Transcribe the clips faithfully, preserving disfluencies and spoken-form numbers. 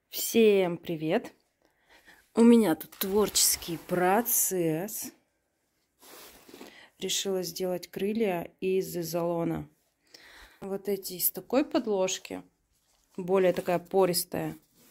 Всем привет! У меня тут творческий процесс. Решила сделать крылья из изолона. Вот эти из такой подложки, более такая пористая,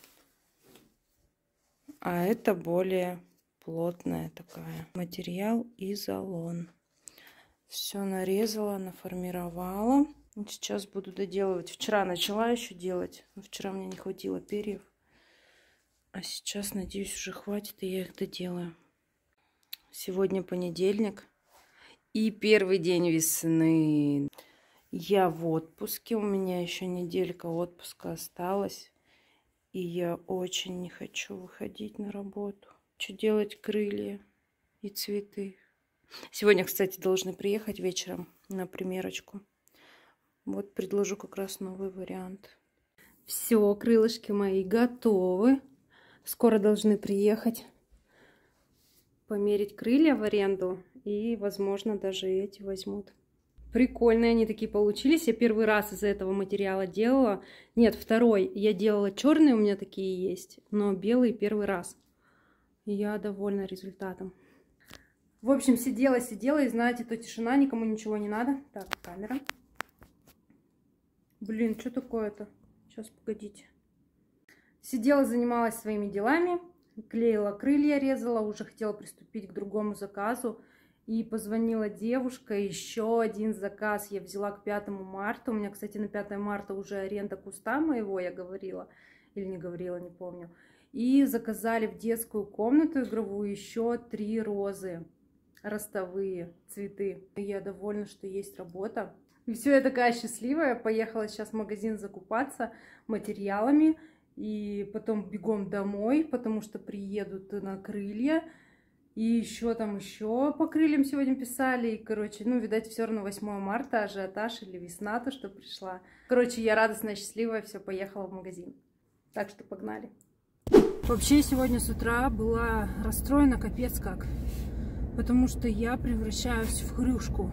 а это более плотная такая. Материал изолон. Все нарезала, наформировала. Сейчас буду доделывать. Вчера начала еще делать, но вчера мне не хватило перьев. А сейчас, надеюсь, уже хватит, и я их доделаю. Сегодня понедельник и первый день весны. Я в отпуске, у меня еще неделька отпуска осталась. И я очень не хочу выходить на работу. Хочу делать крылья и цветы. Сегодня, кстати, должны приехать вечером на примерочку. Вот предложу как раз новый вариант. Все, крылышки мои готовы. Скоро должны приехать, померить крылья в аренду, и, возможно, даже эти возьмут. Прикольные они такие получились. Я первый раз из этого материала делала. Нет, второй. Я делала черные, у меня такие есть, но белый первый раз. И я довольна результатом. В общем, сидела, сидела, и знаете, то тишина, никому ничего не надо. Так, камера. Блин, что такое-то? Сейчас, погодите. Сидела, занималась своими делами, клеила крылья, резала, уже хотела приступить к другому заказу. И позвонила девушка, еще один заказ я взяла к пятому марта. У меня, кстати, на пятое марта уже аренда куста моего, я говорила, или не говорила, не помню. И заказали в детскую комнату игровую еще три розы, ростовые цветы. И я довольна, что есть работа. И все, я такая счастливая, поехала сейчас в магазин закупаться материалами. И потом бегом домой, потому что приедут на крылья. И еще там еще по крыльям сегодня писали. И, короче, ну, видать, все равно восьмое марта, ажиотаж или весна то, что пришла. Короче, я радостная, счастливая, все, поехала в магазин. Так что погнали. Вообще, сегодня с утра была расстроена капец как. Потому что я превращаюсь в хрюшку.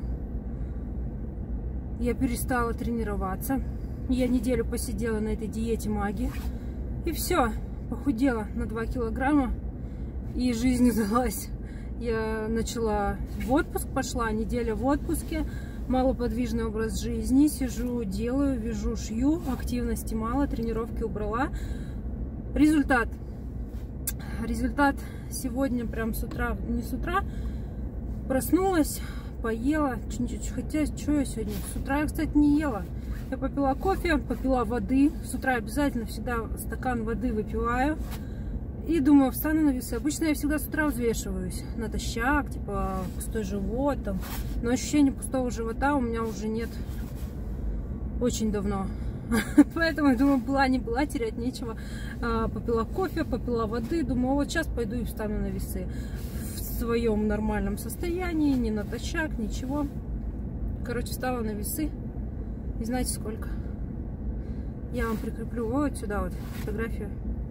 Я перестала тренироваться. Я неделю посидела на этой диете магии. И все, похудела на два килограмма, и жизнь удалась. Я начала в отпуск, пошла неделя в отпуске, малоподвижный образ жизни, сижу, делаю, вяжу, шью, активности мало, тренировки убрала. Результат. Результат сегодня прям с утра, не с утра, проснулась, поела, хотя, что я сегодня, с утра я, кстати, не ела. Я попила кофе, попила воды. С утра обязательно всегда стакан воды выпиваю. И думаю, встану на весы. Обычно я всегда с утра взвешиваюсь натощак, типа пустой живот. Там. Но ощущения пустого живота у меня уже нет очень давно. Поэтому я думаю, была не была, терять нечего. Попила кофе, попила воды. Думаю, вот сейчас пойду и встану на весы. В своем нормальном состоянии, не натощак, ничего. Короче, встала на весы. И знаете сколько? Я вам прикреплю вот сюда вот фотографию.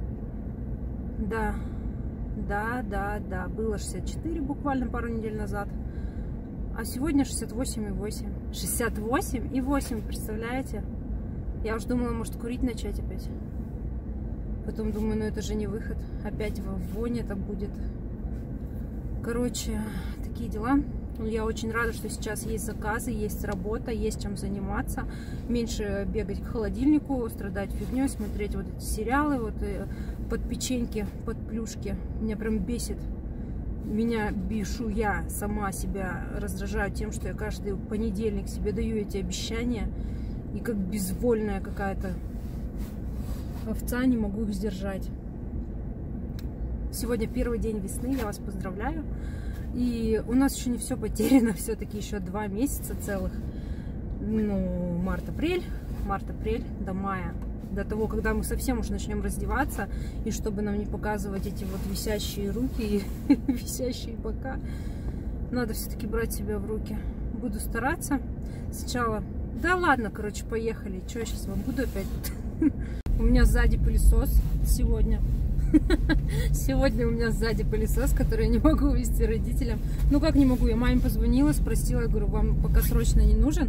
Да, да, да, да. Было шестьдесят четыре буквально пару недель назад. А сегодня шестьдесят восемь и восемь. шестьдесят восемь и восемь, представляете? Я уж думала, может, курить начать опять. Потом думаю, ну это же не выход. Опять в воне это будет. Короче, такие дела. Я очень рада, что сейчас есть заказы, есть работа, есть чем заниматься. Меньше бегать к холодильнику, страдать фигней, смотреть вот эти сериалы, вот под печеньки, под плюшки. Меня прям бесит. Меня бешу я, сама себя раздражаю тем, что я каждый понедельник себе даю эти обещания. И как безвольная какая-то овца не могу их сдержать. Сегодня первый день весны, я вас поздравляю. И у нас еще не все потеряно, все-таки еще два месяца целых. Ну, март-апрель, март-апрель до мая. До того, когда мы совсем уж начнем раздеваться. И чтобы нам не показывать эти вот висящие руки и висящие бока. Надо все-таки брать себя в руки. Буду стараться. Сначала... Да ладно, короче, поехали. Что я сейчас вам буду опять? У меня сзади пылесос сегодня. Сегодня у меня сзади пылесос, который я не могу увезти родителям. Ну как не могу? Я маме позвонила, спросила, я говорю, вам пока срочно не нужен.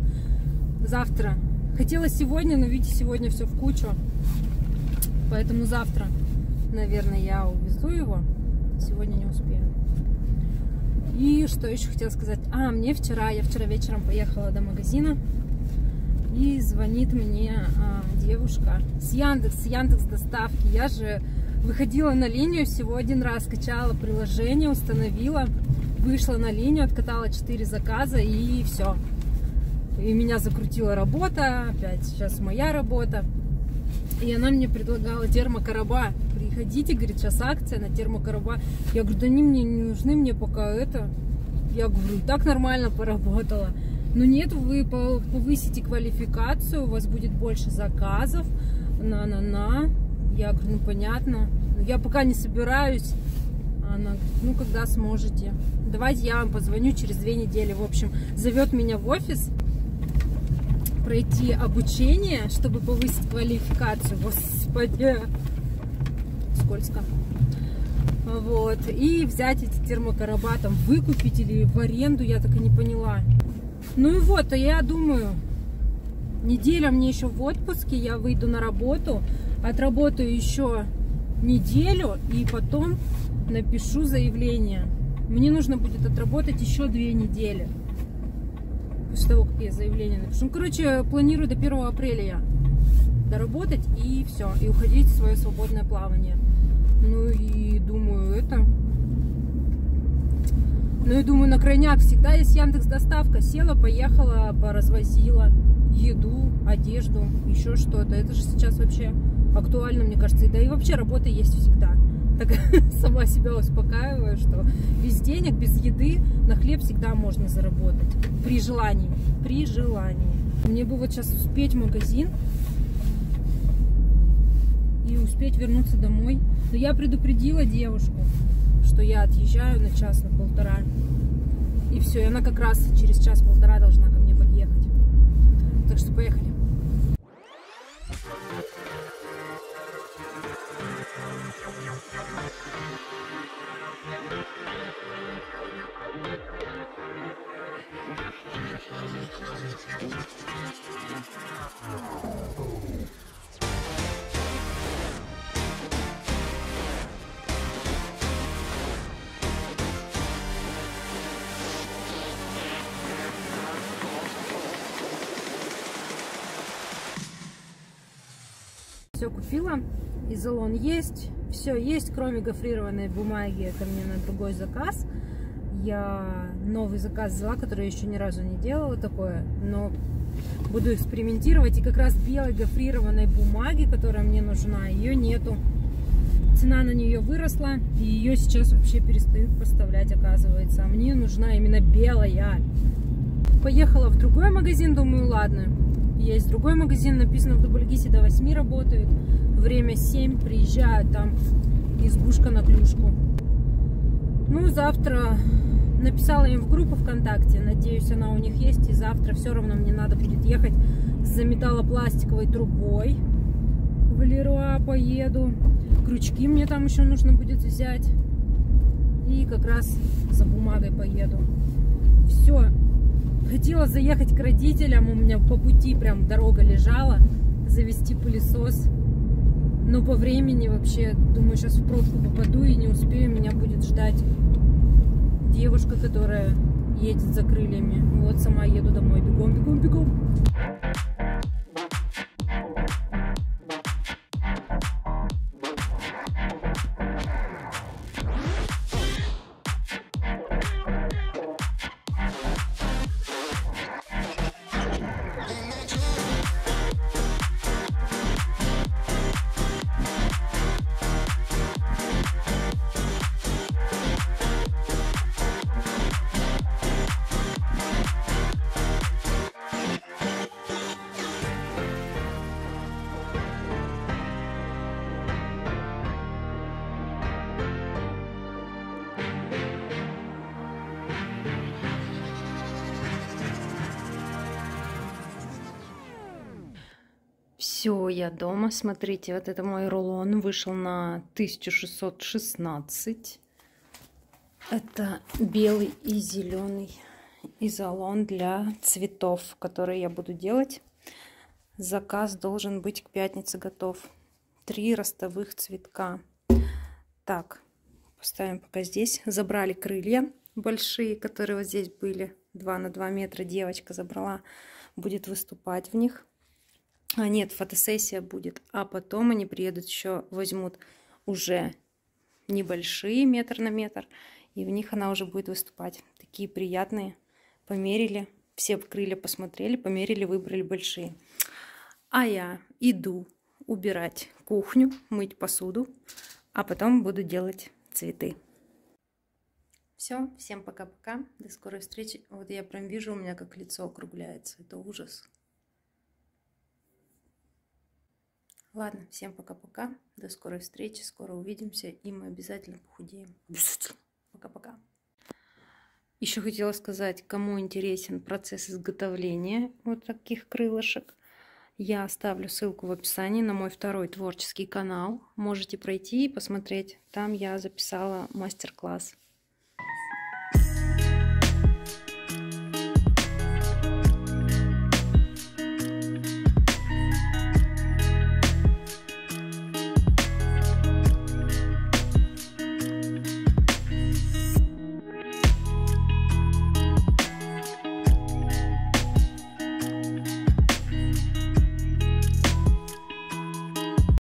Завтра. Хотела сегодня, но видите, сегодня все в кучу. Поэтому завтра. наверное, я увезу его. Сегодня не успею. И что еще хотела сказать? А, мне вчера, я вчера вечером поехала до магазина. И звонит мне а, девушка с Яндекс, с Яндекс доставки. Я же выходила на линию всего один раз, скачала приложение, установила, вышла на линию, откатала четыре заказа и все. И меня закрутила работа, опять сейчас моя работа. И она мне предлагала термокороба. Приходите, говорит, сейчас акция на термокороба. Я говорю, да они мне не нужны, мне пока это. Я говорю, так нормально поработала. Но нет, вы повысите квалификацию, у вас будет больше заказов. На-на-на. Я говорю, ну понятно. Я пока не собираюсь. Она говорит, ну когда сможете. Давайте я вам позвоню через две недели. В общем, зовет меня в офис пройти обучение, чтобы повысить квалификацию. Господи, скользко. Вот. И взять эти термокороба, там, выкупить или в аренду, я так и не поняла. Ну и вот, а я думаю, неделя мне еще в отпуске, я выйду на работу, отработаю еще неделю и потом напишу заявление. Мне нужно будет отработать еще две недели после того, как я заявление напишу. Ну, короче, планирую до первого апреля я доработать и все, и уходить в свое свободное плавание. Ну и думаю, это... Ну и думаю, на крайняк всегда есть Яндекс доставка. Села, поехала, поразвозила еду, одежду, еще что-то. Это же сейчас вообще актуально, мне кажется. Да и вообще работа есть всегда. Так сама себя успокаиваю, что без денег, без еды на хлеб всегда можно заработать. При желании. При желании. Мне бы вот сейчас успеть в магазин и успеть вернуться домой. Но я предупредила девушку, что я отъезжаю на час, на полтора. И все, и она как раз через час-полтора должна ко мне подъехать. Так что поехали. Все купила, изолон есть, все есть, кроме гофрированной бумаги, это мне на другой заказ. Я новый заказ взяла, который я еще ни разу не делала такое, но буду экспериментировать. И как раз белой гофрированной бумаги, которая мне нужна, ее нету. Цена на нее выросла, и ее сейчас вообще перестают поставлять, оказывается. А мне нужна именно белая. Поехала в другой магазин, думаю, ладно. Есть другой магазин, написано в Дубльгисе до восьми работают. Время семь, приезжаю, там избушка на клюшку. Ну, завтра написала им в группу ВКонтакте. Надеюсь, она у них есть. И завтра все равно мне надо будет ехать за металлопластиковой трубой. В Леруа поеду. Крючки мне там еще нужно будет взять. И как раз за бумагой поеду. Все. Хотела заехать к родителям, у меня по пути прям дорога лежала, завести пылесос. Но по времени вообще, думаю, сейчас в пробку попаду и не успею, меня будет ждать девушка, которая едет за крыльями. Вот сама еду домой, бегом, бегом, бегом. Все, я дома. Смотрите, вот это мой рулон вышел на тысячу шестьсот шестнадцать. Это белый и зеленый изолон для цветов, которые я буду делать. Заказ должен быть к пятнице готов. Три ростовых цветка. Так, поставим пока здесь. Забрали крылья большие, которые вот здесь были. два на два метра девочка забрала. Будет выступать в них. А нет, фотосессия будет. А потом они приедут еще, возьмут уже небольшие, метр на метр. И в них она уже будет выступать. Такие приятные. Померили. Все крылья посмотрели, померили, выбрали большие. А я иду убирать кухню, мыть посуду. А потом буду делать цветы. Все, всем пока-пока. До скорой встречи. Вот я прям вижу, у меня как лицо округляется. Это ужас. Ладно, всем пока-пока. До скорой встречи. Скоро увидимся. И мы обязательно похудеем. Обязательно. Пока-пока. Еще хотела сказать, кому интересен процесс изготовления вот таких крылышек. Я оставлю ссылку в описании на мой второй творческий канал. Можете пройти и посмотреть. Там я записала мастер-класс.